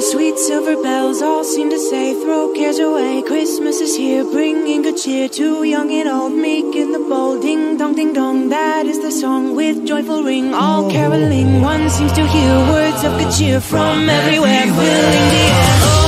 sweet silver bells all seem to say, throw cares away, Christmas is here, bringing good cheer to young and old, meek and the bold. Ding dong, that is the song with joyful ring, all caroling. One seems to hear words of good cheer from everywhere, filling the air.